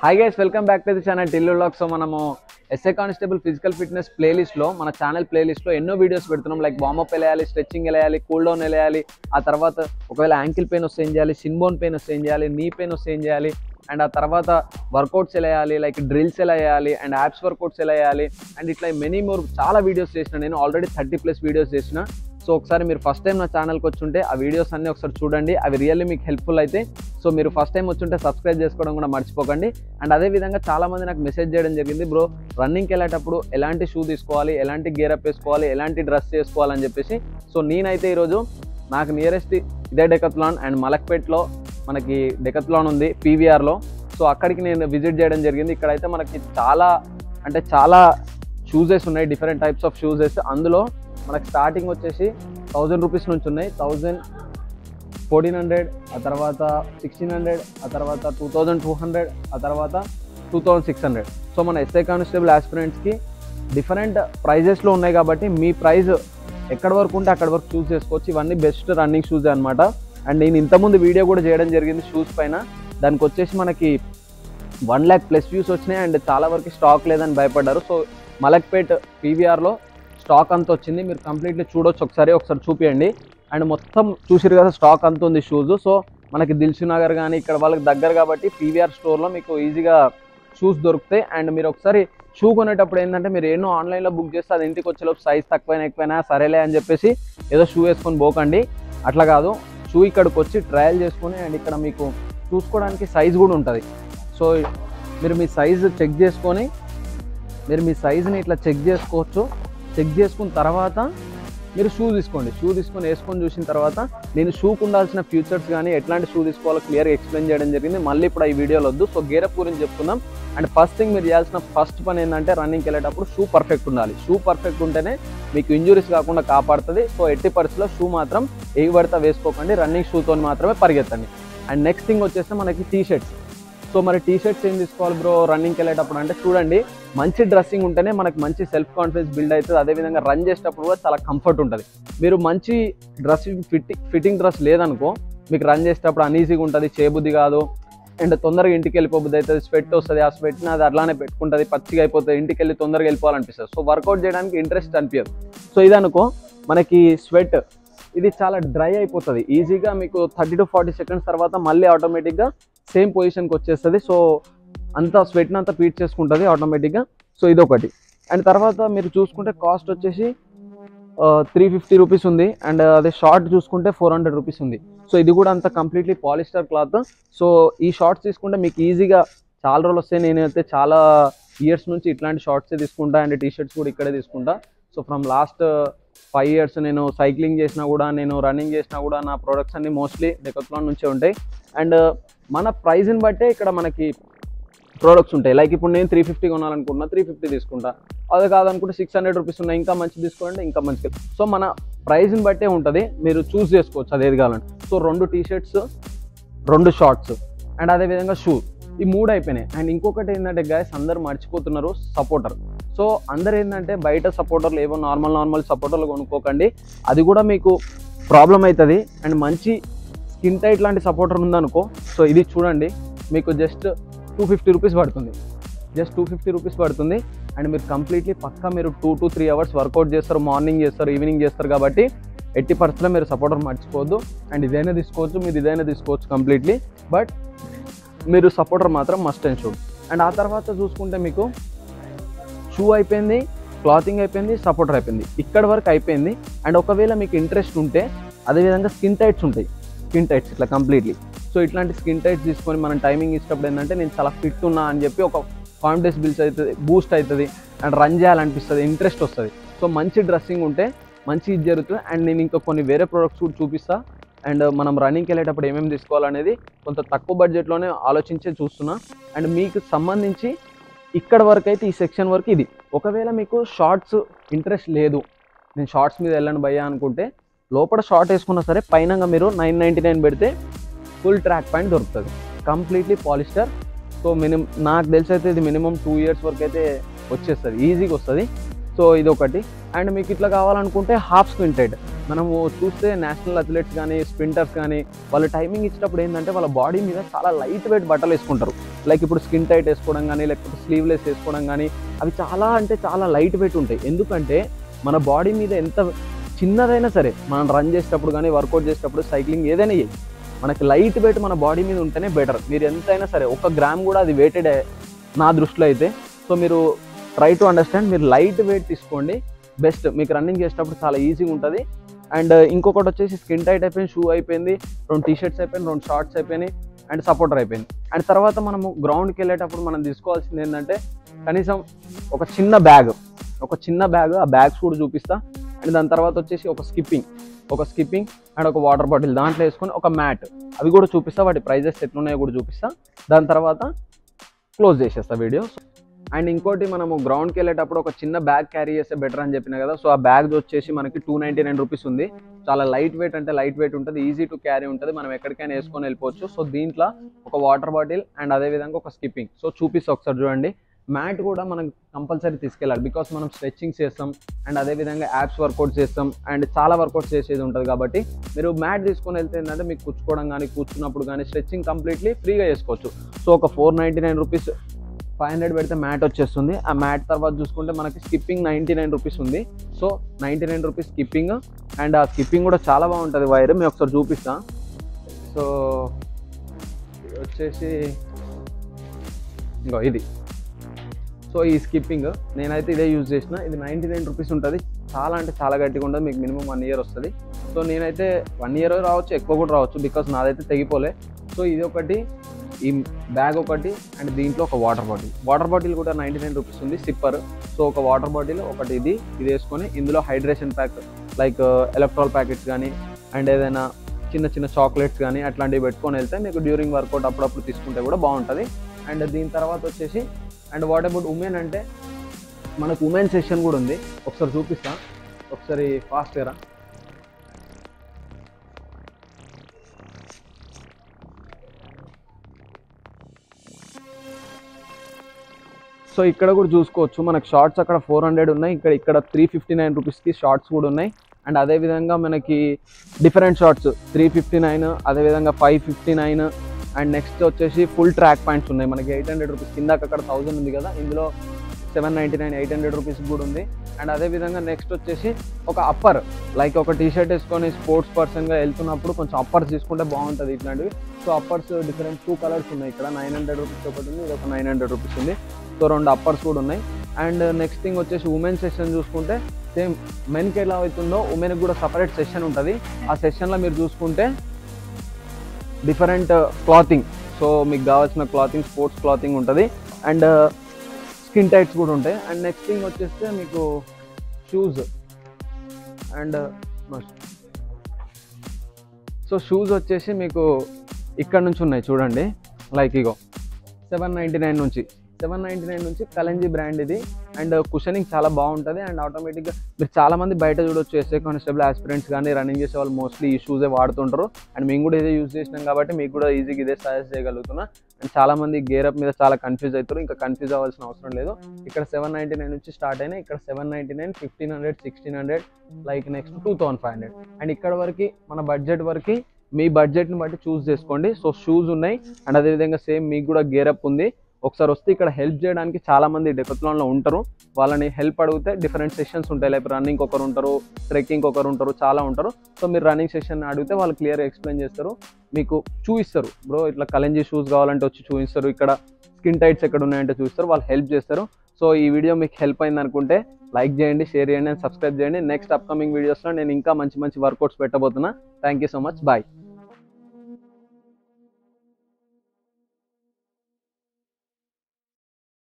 Hi guys, welcome back to the channel Tillu Vlogs. So మనము SA Constable Physical Fitness playlist లో మన channel playlist లో ఎన్నో videos పెడుతున్నాం. లైక్ వార్మ్ అప్ ఎలా చేయాలి, స్ట్రెచింగ్ ఎలా చేయాలి, కూల్ డౌన్ ఎలా చేయాలి, ఆ తర్వాత ఒకవేళ యాంకిల్ పెయిన్ వస్తే ఏం చేయాలి, షిన్ బోన్ పెయిన్ వస్తే ఏం చేయాలి, నీ పెయిన్ వస్తే ఏం చేయాలి, అండ్ ఆ తర్వాత వర్కౌట్స్ ఎలా చేయాలి, లైక్ డ్రిల్స్ ఎలా చేయాలి, అండ్ యాప్స్ వర్కౌట్స్ ఎలా చేయాలి, అండ్ ఇట్లా మెనీ మోర్ చాలా వీడియోస్ చేసిన. నేను ఆల్రెడీ 30+ వీడియోస్ చేసిన. సో ఒకసారి మీరు ఫస్ట్ టైం నా ఛానల్కి వచ్చుంటే ఆ వీడియోస్ అన్నీ ఒకసారి చూడండి. అవి రియల్లీ మీకు హెల్ప్ఫుల్ అయితే. సో మీరు ఫస్ట్ టైం వచ్చుంటే సబ్స్క్రైబ్ చేసుకోవడం కూడా మర్చిపోకండి. అండ్ అదేవిధంగా చాలామంది నాకు మెసేజ్ చేయడం జరిగింది, బ్రో రన్నింగ్కి వెళ్ళేటప్పుడు ఎలాంటి షూ తీసుకోవాలి, ఎలాంటి గేర్ అప్ వేసుకోవాలి, ఎలాంటి డ్రెస్ చేసుకోవాలని చెప్పేసి. సో నేనైతే ఈరోజు నాకు నియరెస్ట్ ఇదే డెకత్లాన్ అండ్ మలక్పేట్లో మనకి డెకత్లాన్ ఉంది పీవీఆర్లో. సో అక్కడికి నేను విజిట్ చేయడం జరిగింది. ఇక్కడైతే మనకి చాలా షూజెస్ ఉన్నాయి, డిఫరెంట్ టైప్స్ ఆఫ్ షూజెస్. అందులో మనకు స్టార్టింగ్ వచ్చేసి 1000 రూపీస్ నుంచి ఉన్నాయి. 1000, 1400, ఆ తర్వాత 1600, ఆ తర్వాత 2200, ఆ తర్వాత 2600. సో మన ఎస్ఐ కానిస్టేబుల్ ఆస్పిరెంట్స్కి డిఫరెంట్ ప్రైజెస్లో ఉన్నాయి కాబట్టి మీ ప్రైజ్ ఎక్కడి వరకు ఉంటే అక్కడి వరకు చూస్ చేసుకోవచ్చు. ఇవన్నీ బెస్ట్ రన్నింగ్ షూస్ అనమాట. అండ్ నేను ఇంతకుముందు వీడియో కూడా చేయడం జరిగింది షూస్ పైన. దానికి వచ్చేసి మనకి 1 lakh+ వ్యూస్ వచ్చినాయి. అండ్ చాలా వరకు స్టాక్ లేదని భయపడ్డారు. సో మలక్పేట్ పీవీఆర్లో స్టాక్ అంత వచ్చింది. మీరు కంప్లీట్లీ చూడొచ్చు, ఒకసారి చూపియండి. అండ్ మొత్తం చూసిరు కదా స్టాక్ అంత ఉంది షూస్. సో మనకి దిల్సు నగర్ కానీ ఇక్కడ వాళ్ళకి దగ్గర కాబట్టి పీవీఆర్ స్టోర్లో మీకు ఈజీగా షూస్ దొరుకుతాయి. అండ్ మీరు ఒకసారి షూ కొనేటప్పుడు ఏంటంటే మీరు ఎన్నో ఆన్లైన్లో బుక్ చేస్తే అది ఇంటికి వచ్చేలోపు సైజ్ తక్కువైనా ఎక్కువైనా సరేలే అని చెప్పేసి ఏదో షూ వేసుకొని పోకండి. అట్లా కాదు, షూ ఇక్కడికి వచ్చి ట్రయల్ చేసుకొని అండ్ ఇక్కడ మీకు చూసుకోవడానికి సైజ్ కూడా ఉంటుంది. సో మీరు మీ సైజు చెక్ చేసుకొని మీరు మీ సైజుని ఇట్లా చెక్ చేసుకోవచ్చు. చెక్ చేసుకున్న తర్వాత మీరు షూ తీసుకోండి. షూ తీసుకొని వేసుకొని చూసిన తర్వాత నేను షూకు ఉండాల్సిన ఫ్యూచర్స్ కానీ ఎట్లాంటి షూ తీసుకోవాలో క్లియర్గా ఎక్స్ప్లెయిన్ చేయడం జరిగింది. మళ్ళీ ఇప్పుడు ఈ వీడియోలో వద్దు. సో గేర్ అప్ గురించి చెప్పుకుందాం. అండ్ ఫస్ట్ థింగ్ మీరు చేయాల్సిన ఫస్ట్ పని ఏంటంటే రన్నింగ్కి వెళ్ళేటప్పుడు షూ పర్ఫెక్ట్ ఉండాలి. షూ పర్ఫెక్ట్ ఉంటేనే మీకు ఇంజురీస్ కాకుండా కాపాడుతుంది. సో ఎట్టి పరిస్థితుల్లో షూ మాత్రం ఎగిబడితే వేసుకోకండి, రన్నింగ్ షూతో మాత్రమే పరిగెత్తండి. అండ్ నెక్స్ట్ థింగ్ వచ్చేస్తే మనకి టీ-షర్ట్స్. సో మరి టీ-షర్ట్స్ ఏం తీసుకోవాలి బ్రో రన్నింగ్కి వెళ్ళేటప్పుడు అంటే చూడండి, మంచి డ్రెస్సింగ్ ఉంటేనే మనకు మంచి సెల్ఫ్ కాన్ఫిడెన్స్ బిల్డ్ అవుతుంది. అదేవిధంగా రన్ చేసేటప్పుడు కూడా చాలా కంఫర్ట్ ఉంటుంది. మీరు మంచి ఫిట్టింగ్ డ్రెస్ లేదనుకో మీకు రన్ చేసేటప్పుడు అన్ఈజీగా ఉంటుంది, చేయబుద్ధి కాదు, అండ్ తొందరగా ఇంటికి వెళ్ళిపోబుద్ధి అవుతుంది, స్వెట్ వస్తుంది. ఆ స్వెట్ని అది అట్లానే పెట్టుకుంటుంది, పచ్చిగా అయిపోతుంది, ఇంటికి వెళ్ళి తొందరగా వెళ్ళిపోవాలనిపిస్తుంది. సో వర్కౌట్ చేయడానికి ఇంట్రెస్ట్ అనిపించదు. సో ఇదనుకో మనకి స్వెట్ ఇది చాలా డ్రై అయిపోతుంది ఈజీగా. మీకు 30 to 40 సెకండ్స్ తర్వాత మళ్ళీ ఆటోమేటిక్గా సేమ్ పొజిషన్కి వచ్చేస్తుంది. సో అంతా స్వెట్ని అంతా పీట్ చేసుకుంటుంది ఆటోమేటిక్గా. సో ఇదొకటి. అండ్ తర్వాత మీరు చూసుకుంటే కాస్ట్ వచ్చేసి 350 రూపీస్ ఉంది. అండ్ అదే షార్ట్ చూసుకుంటే 400 రూపీస్ ఉంది. సో ఇది కూడా అంతా కంప్లీట్లీ పాలిస్టర్ క్లాత్. సో ఈ షార్ట్స్ తీసుకుంటే మీకు ఈజీగా చాలా రోజులు వస్తాయి. నేనైతే చాలా ఇయర్స్ నుంచి ఇట్లాంటి షార్ట్సే తీసుకుంటా. అండ్ టీ-షర్ట్స్ కూడా ఇక్కడే తీసుకుంటా. సో ఫ్రమ్ లాస్ట్ 5 years నేను సైక్లింగ్ చేసినా కూడా, నేను రన్నింగ్ చేసినా కూడా నా ప్రొడక్ట్స్ అన్ని మోస్ట్లీ డెకత్లాన్ నుంచే ఉంటాయి. అండ్ మన ప్రైజ్ని బట్టే ఇక్కడ మనకి ప్రోడక్ట్స్ ఉంటాయి. లైక్ ఇప్పుడు నేను 350 కొనాలనుకుంటున్నా, 350 తీసుకుంటా. అదే కాదనుకుంటే 600 రూపీస్ ఉన్నాయి, ఇంకా మంచి తీసుకోండి, ఇంకా మంచిగా. సో మన ప్రైజ్ని బట్టే ఉంటుంది, మీరు చూస్ చేసుకోవచ్చు అది ఏది కావాలంటే. సో 2 టీ-షర్ట్స్, 2 షార్ట్స్, అండ్ అదేవిధంగా షూ, ఈ 3 అయిపోయినాయి. అండ్ ఇంకొకటి ఏంటంటే గైస్ అందరు మర్చిపోతున్నారు సపోర్టర్. సో అందరు ఏంటంటే బయట సపోర్టర్లు ఏవో నార్మల్ సపోర్టర్లు కొనుక్కోకండి, అది కూడా మీకు ప్రాబ్లం అవుతుంది. అండ్ మంచి స్కిన్ టైట్ లాంటి సపోర్టర్ ఉందనుకో, సో ఇది చూడండి మీకు జస్ట్ 250 రూపీస్ పడుతుంది. జస్ట్ 250 రూపీస్ పడుతుంది. అండ్ మీరు కంప్లీట్లీ పక్కా మీరు 2 to 3 hours వర్కౌట్ చేస్తారు, మార్నింగ్ చేస్తారు, ఈవినింగ్ చేస్తారు కాబట్టి ఎట్టి పరిస్థితుల్లో మీరు సపోర్టర్ మర్చిపోవద్దు. అండ్ ఇదైనా తీసుకోవచ్చు, మీరు ఇదైనా తీసుకోవచ్చు కంప్లీట్లీ, బట్ మీరు సపోర్టర్ మాత్రం మస్ట్ అండ్ షుడ్. అండ్ ఆ తర్వాత చూసుకుంటే మీకు షూ అయిపోయింది, క్లాతింగ్ అయిపోయింది, సపోర్టర్ అయిపోయింది, ఇక్కడ వరకు అయిపోయింది. అండ్ ఒకవేళ మీకు ఇంట్రెస్ట్ ఉంటే అదేవిధంగా స్కిన్ టైట్స్ ఉంటాయి, స్కిన్ టైట్స్ ఇట్లా కంప్లీట్లీ. సో ఇట్లాంటి స్కిన్ టైట్స్ తీసుకొని మనం టైమింగ్ ఇచ్చినప్పుడు ఏంటంటే నేను చాలా ఫిట్ ఉన్నా అని చెప్పి ఒక కాన్ఫిడెన్స్ బూస్ట్ అవుతుంది. అండ్ రన్ చేయాలనిపిస్తుంది, ఇంట్రెస్ట్ వస్తుంది. సో మంచి డ్రెస్సింగ్ ఉంటే మంచి ఇది జరుగుతుంది. అండ్ నేను ఇంకా కొన్ని వేరే ప్రోడక్ట్స్ కూడా చూపిస్తా. అండ్ మనం రన్నింగ్కి వెళ్ళేటప్పుడు ఏమేమి తీసుకోవాలనేది కొంత తక్కువ బడ్జెట్లోనే ఆలోచించే చూస్తున్నా. అండ్ మీకు సంబంధించి ఇక్కడ వరకు అయితే ఈ సెక్షన్ వరకు ఇది. ఒకవేళ మీకు షార్ట్స్ ఇంట్రెస్ట్ లేదు, నేను షార్ట్స్ మీద వెళ్ళను భయ్యా అనుకుంటే లోపల షార్ట్ వేసుకున్నా సరే పైన మీరు 999 పెడితే ఫుల్ ట్రాక్ ప్యాంట్ దొరుకుతుంది, కంప్లీట్లీ పాలిస్టర్. సో నాకు తెలిసి అయితే ఇది మినిమం 2 years వరకు అయితే వచ్చేస్తుంది, ఈజీగా వస్తుంది. సో ఇది ఒకటి. అండ్ మీకు ఇట్లా కావాలనుకుంటే హాఫ్ స్క్వింటెడ్. మనము చూస్తే నేషనల్ అథ్లెట్స్ కానీ స్ప్రింటర్స్ కానీ వాళ్ళు టైమింగ్ ఇచ్చేటప్పుడు ఏంటంటే వాళ్ళ బాడీ మీద చాలా లైట్ వెయిట్ బట్టలు వేసుకుంటారు. లైక్ ఇప్పుడు స్కిన్ టైట్ వేసుకోవడం కానీ లేకపోతే స్లీవ్లెస్ వేసుకోవడం కానీ అవి చాలా అంటే చాలా లైట్ వెయిట్ ఉంటాయి. ఎందుకంటే మన బాడీ మీద ఎంత చిన్నదైనా సరే మనం రన్ చేసేటప్పుడు కానీ వర్కౌట్ చేసేటప్పుడు సైక్లింగ్ ఏదైనా మనకి లైట్ వెయిట్ మన బాడీ మీద ఉంటేనే బెటర్. మీరు ఎంతైనా సరే 1 గ్రామ్ కూడా అది వెయిటెడే నా దృష్టిలో అయితే. సో మీరు ట్రై టు అండర్స్టాండ్, మీరు లైట్ వెయిట్ తీసుకోండి బెస్ట్. మీకు రన్నింగ్ చేసేటప్పుడు చాలా ఈజీగా ఉంటుంది. అండ్ ఇంకొకటి వచ్చేసి స్కిన్ టైట్ అయిపోయింది, షూ అయిపోయింది, 2 టీ-షర్ట్స్ అయిపోయింది, 2 షార్ట్స్ అయిపోయినాయి అండ్ సపోర్టర్ అయిపోయింది. అండ్ తర్వాత మనము గ్రౌండ్కి వెళ్ళేటప్పుడు మనం తీసుకోవాల్సింది ఏంటంటే కనీసం ఒక చిన్న బ్యాగ్, ఆ బ్యాగ్స్ కూడా చూపిస్తా. అండ్ దాని తర్వాత వచ్చేసి ఒక స్కిప్పింగ్ అండ్ ఒక వాటర్ బాటిల్ దాంట్లో వేసుకొని ఒక మ్యాట్, అవి కూడా చూపిస్తా, వాటి ప్రైజెస్ ఎట్లున్నాయో కూడా చూపిస్తా. దాని తర్వాత క్లోజ్ చేసేస్తా వీడియో. అండ్ ఇంకోటి మనము గ్రౌండ్కి వెళ్ళేటప్పుడు ఒక చిన్న బ్యాగ్ క్యారీ చేస్తే బెటర్ అని చెప్పిన కదా. సో ఆ బ్యాగ్ వచ్చేసి మనకి 299 రూపీస్ ఉంది. చాలా లైట్ వెయిట్, అంటే లైట్ వెయిట్ ఉంటుంది, ఈజీ టు క్యారీ ఉంటుంది, మనం ఎక్కడికైనా వేసుకొని వెళ్ళిపోవచ్చు. సో దీంట్లో ఒక వాటర్ బాటిల్ అండ్ అదేవిధంగా ఒక స్కిప్పింగ్. సో చూపిస్తా ఒకసారి చూడండి. మ్యాట్ కూడా మనం కంపల్సరీ తీసుకెళ్ళాలి, బికాస్ మనం స్ట్రెచ్చింగ్ చేస్తాం అండ్ అదేవిధంగా యాప్స్ వర్కౌట్ చేస్తాం అండ్ చాలా వర్కౌట్స్ చేసేది ఉంటుంది. కాబట్టి మీరు మ్యాట్ తీసుకొని వెళ్తే ఏంటంటే మీకు కూర్చోవడం కానీ కూర్చున్నప్పుడు కానీ స్ట్రెచ్చింగ్ కంప్లీట్లీ ఫ్రీగా చేసుకోవచ్చు. సో ఒక 499 రూపీస్ 500 పెడితే మ్యాట్ వచ్చేస్తుంది. ఆ మ్యాట్ తర్వాత చూసుకుంటే మనకి స్కిప్పింగ్ 99 రూపీస్ ఉంది. So 99 rupees skipping. అండ్ ఆ స్కిప్పింగ్ కూడా చాలా బాగుంటుంది వైర్, మేము ఒకసారి చూపిస్తా. సో వచ్చేసి ఇంకో ఇది. సో ఈ స్కిప్పింగ్ నేనైతే ఇదే యూజ్ చేసిన, ఇది 99 రూపీస్ ఉంటుంది. చాలా అంటే చాలా గట్టిగా ఉంటుంది, మీకు మినిమం 1 ఇయర్ వస్తుంది. సో నేనైతే 1 ఇయర్ రావచ్చు, ఎక్కువ కూడా రావచ్చు, బికాస్ నాదైతే తెగిపోలే. సో ఇది ఒకటి, ఈ బ్యాగ్ ఒకటి అండ్ దీంట్లో ఒక వాటర్ బాటిల్ కూడా 99 రూపీస్ ఉంది, సిప్పర్. సో ఒక వాటర్ బాటిల్ ఒకటి, ఇది వేసుకొని ఇందులో hydration pack like Electral packets కానీ అండ్ ఏదైనా చిన్న చాక్లెట్స్ కానీ అట్లాంటివి పెట్టుకొని వెళ్తే మీకు డ్యూరింగ్ వర్కౌట్ అప్పుడప్పుడు తీసుకుంటే కూడా బాగుంటుంది. అండ్ దీని తర్వాత వచ్చేసి అండ్ వాట్ అబౌట్ ఉమెన్ అంటే మనకు ఉమెన్ సెషన్ కూడా ఉంది, ఒకసారి చూపిస్తా. ఒకసారి ఫాస్ట్గా. సో ఇక్కడ కూడా చూసుకోవచ్చు, మనకు షార్ట్స్ అక్కడ 400 ఉన్నాయి, ఇక్కడ 359 రూపీస్కి షార్ట్స్ కూడా ఉన్నాయి. అండ్ అదేవిధంగా మనకి డిఫరెంట్ షార్ట్స్ 359, అదేవిధంగా 559 అండ్ నెక్స్ట్ వచ్చేసి ఫుల్ ట్రాక్ ప్యాంట్స్ ఉన్నాయి మనకి 800 రూపీస్. కిందకి అక్కడ 1000 ఉంది కదా, ఇందులో 799 800 రూపీస్ కూడా ఉంది. అండ్ అదేవిధంగా నెక్స్ట్ వచ్చేసి ఒక అప్పర్, లైక్ ఒక టీ-షర్ట్ వేసుకొని స్పోర్ట్స్ పర్సన్గా వెళ్తున్నప్పుడు కొంచెం అప్పర్స్ తీసుకుంటే బాగుంటుంది ఇట్లాంటివి. సో అప్పర్స్ డిఫరెంట్ 2 కలర్స్ ఉన్నాయి, ఇక్కడ 900 రూపీస్ ఒకటి ఉంది, ఇది ఒక 900 రూపీస్ ఉంది. సో 2 అప్పర్స్ కూడా ఉన్నాయి. అండ్ నెక్స్ట్ థింగ్ వచ్చేసి ఉమెన్ సెషన్ చూసుకుంటే సేమ్ మెన్కి ఎలా అవుతుందో ఉమెన్కి కూడా సపరేట్ సెషన్ ఉంటుంది. ఆ సెషన్లో మీరు చూసుకుంటే డిఫరెంట్ క్లాతింగ్, సో మీకు కావాల్సిన క్లాతింగ్ స్పోర్ట్స్ క్లాతింగ్ ఉంటుంది అండ్ స్కిన్ టైట్స్ కూడా ఉంటాయి. అండ్ నెక్స్ట్ థింగ్ వచ్చేస్తే మీకు షూస్ అండ్ సో షూస్ వచ్చేసి మీకు ఇక్కడ నుంచి ఉన్నాయి చూడండి, లైక్ ఇగో 799 నుంచి కలంజీ బ్రాండ్ ఇది. అండ్ కుషనింగ్ చాలా బాగుంటుంది. అండ్ ఆటోమేటిక్గా మీరు చాలామంది బయట చూడొచ్చు, ఎస్ఐ కానిస్టేబుల్ ఆస్పిరెంట్స్ కానీ రన్నింగ్ చేసే వాళ్ళు మోస్ట్లీ ఈ షూసే వాడుతుంటారు. అండ్ మేము కూడా ఇదే యూజ్ చేసినాం కాబట్టి మీకు కూడా ఈజీగా ఇదే సజెస్ట్ చేయగలుగుతున్నా. అండ్ చాలామంది గేరప్ మీద చాలా కన్ఫ్యూజ్ అవుతారు, ఇంకా కన్ఫ్యూజ్ అవ్వాల్సిన అవసరం లేదు. ఇక్కడ 799 నుంచి స్టార్ట్ అయినాయి, ఇక్కడ 799, 1500, 1600, లైక్ నెక్స్ట్ 2500. అండ్ ఇక్కడ వరకు మన బడ్జెట్ వరకు మీ బడ్జెట్ని బట్టి చూస్ చేసుకోండి. సో షూస్ ఉన్నాయి అండ్ అదేవిధంగా సేమ్ మీకు కూడా గేరప్ ఉంది. ఒకసారి వస్తే ఇక్కడ హెల్ప్ చేయడానికి చాలామంది డెకత్లాన్లో ఉంటారు, వాళ్ళని హెల్ప్ అడిగితే డిఫరెంట్ సెషన్స్ ఉంటాయి, లైక్ రన్నింగ్ ఒకరు ఉంటారు, ట్రెక్కింగ్ ఒకరు ఉంటారు, చాలా ఉంటారు. సో మీరు రన్నింగ్ సెషన్ అడిగితే వాళ్ళు క్లియర్గా ఎక్స్ప్లెయిన్ చేస్తారు, మీకు చూపిస్తారు. బ్రో ఇట్లా కలంజీ షూస్ కావాలంటే వచ్చి చూపిస్తారు, ఇక్కడ స్కిన్ టైట్స్ ఎక్కడ ఉన్నాయంటే చూస్తారు, వాళ్ళు హెల్ప్ చేస్తారు. సో ఈ వీడియో మీకు హెల్ప్ అయింది అనుకుంటే లైక్ చేయండి, షేర్ చేయండి అండ్ సబ్స్క్రైబ్ చేయండి. నెక్స్ట్ అప్కమింగ్ వీడియోస్లో నేను ఇంకా మంచి వర్కౌట్స్ పెట్టబోతున్నా. Thank you so much, bye.